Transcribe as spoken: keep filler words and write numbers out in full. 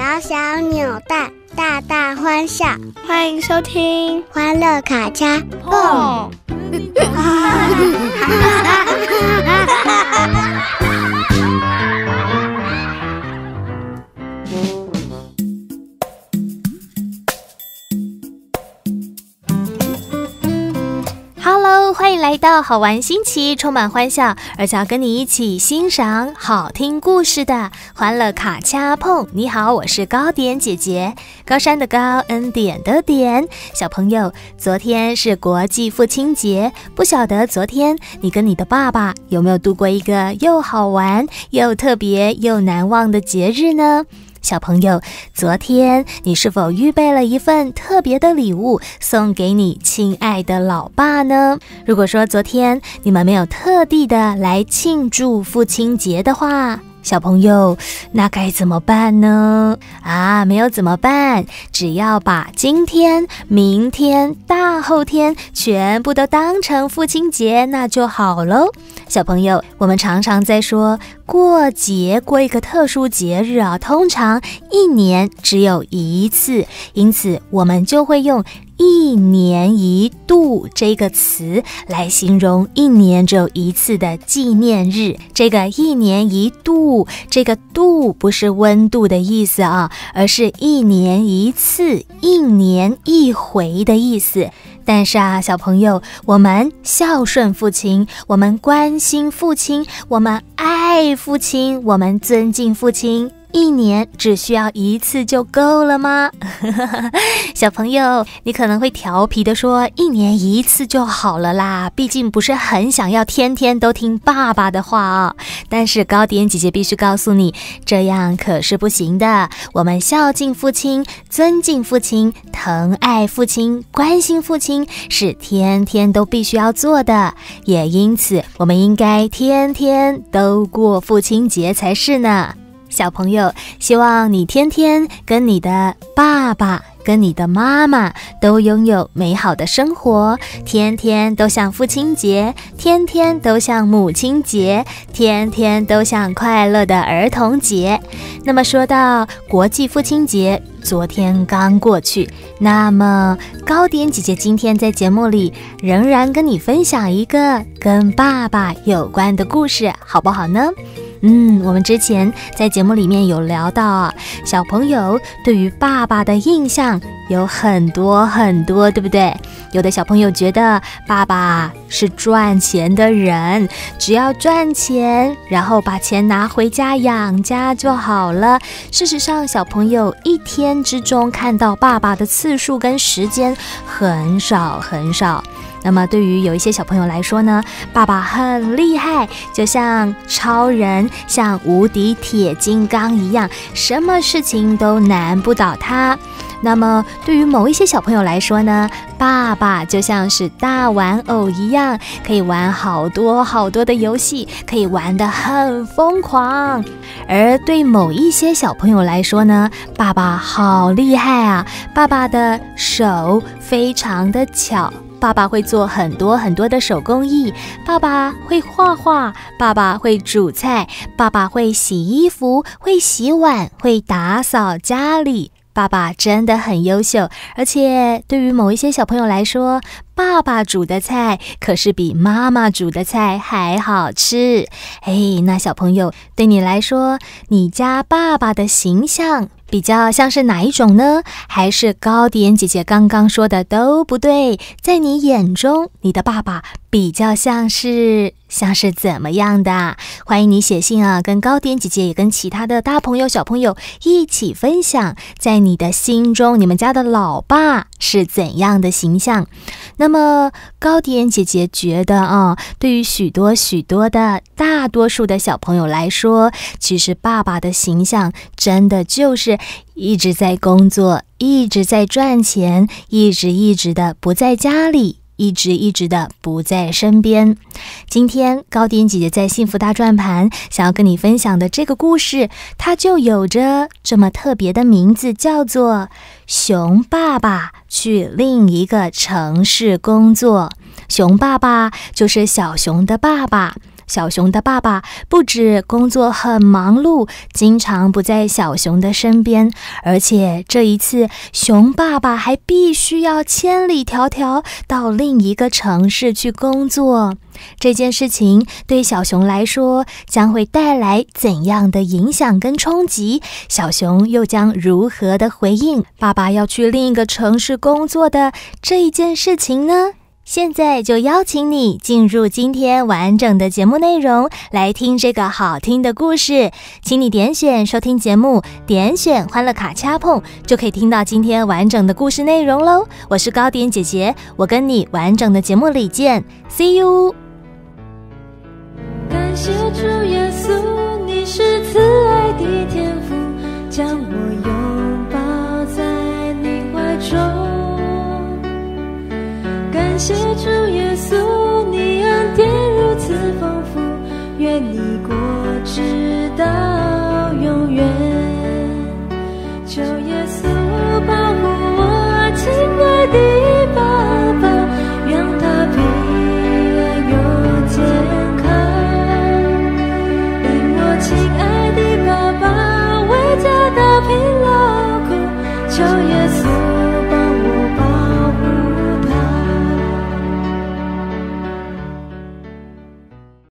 小小扭蛋，大大欢笑。 欢迎收听《 欢乐卡恰碰》。 Hello， 欢迎来到好玩新奇、充满欢笑，而且要跟你一起欣赏好听故事的欢乐卡恰碰。你好，我是高点姐姐，高山的高，恩典的典。小朋友，昨天是国际父亲节，不晓得昨天你跟你的爸爸有没有度过一个又好玩又特别又难忘的节日呢？小朋友，昨天你是否预备了一份特别的礼物送给你亲爱的老爸呢？如果说昨天你们没有特地的来庆祝父亲节的话，小朋友，那该怎么办呢？啊，没有怎么办，只要把今天、明天、大后天全部都当成父亲节，那就好咯。小朋友，我们常常在说过节，过一个特殊节日啊，通常一年只有一次，因此我们就会用一年一度这个词来形容一年只有一次的纪念日。这个一年一度，这个度不是温度的意思啊，而是一年一次，一年一回的意思。但是啊，小朋友，我们孝顺父亲，我们关心父亲，我们爱父亲，我们尊敬父亲，一年只需要一次就够了吗？小朋友，你可能会调皮的说，一年一次就好了啦，毕竟不是很想要天天都听爸爸的话啊。但是高点姐姐必须告诉你，这样可是不行的。我们孝敬父亲，尊敬父亲，疼爱父亲，关心父亲，是天天都必须要做的，也因此我们应该天天都过父亲节才是呢。小朋友，希望你天天跟你的爸爸跟你的妈妈都拥有美好的生活，天天都像父亲节，天天都像母亲节，天天都像快乐的儿童节。那么说到国际父亲节，昨天刚过去，那么高点姐姐今天在节目里仍然跟你分享一个跟爸爸有关的故事，好不好呢？嗯，我们之前在节目里面有聊到啊，小朋友对于爸爸的印象有很多很多，对不对？有的小朋友觉得爸爸是赚钱的人，只要赚钱，然后把钱拿回家养家就好了。事实上，小朋友一天之中看到爸爸的次数跟时间很少很少。那么对于有一些小朋友来说呢，爸爸很厉害，就像超人，像无敌铁金刚一样，什么事情都难不倒他。那么对于某一些小朋友来说呢，爸爸就像是大玩偶一样，可以玩好多好多的游戏，可以玩得很疯狂。而对某一些小朋友来说呢，爸爸好厉害啊，爸爸的手非常的巧，爸爸会做很多很多的手工艺，爸爸会画画，爸爸会煮菜，爸爸会洗衣服，会洗碗，会打扫家里。爸爸真的很优秀，而且对于某一些小朋友来说，爸爸煮的菜可是比妈妈煮的菜还好吃。哎，那小朋友，对你来说，你家爸爸的形象比较像是哪一种呢？还是高点姐姐刚刚说的都不对？在你眼中，你的爸爸比较像是像是怎么样的？欢迎你写信啊，跟高点姐姐也跟其他的大朋友小朋友一起分享，在你的心中，你们家的老爸是怎样的形象？那么高点姐姐觉得啊，对于许多许多的大多数的小朋友来说，其实爸爸的形象真的就是一直在工作，一直在赚钱，一直一直的不在家里，一直一直的不在身边。今天高点姐姐在幸福大转盘想要跟你分享的这个故事，它就有着这么特别的名字，叫做熊爸爸去另一个城市工作。熊爸爸就是小熊的爸爸， 小熊的爸爸不止工作很忙碌，经常不在小熊的身边，而且这一次熊爸爸还必须要千里迢迢到另一个城市去工作。这件事情对小熊来说将会带来怎样的影响跟冲击？小熊又将如何的回应爸爸要去另一个城市工作的这一件事情呢？现在就邀请你进入今天完整的节目内容，来听这个好听的故事。请你点选收听节目，点选欢乐卡恰碰，就可以听到今天完整的故事内容咯。我是高点姐姐，我跟你完整的节目里见 ，See you。 感谢主耶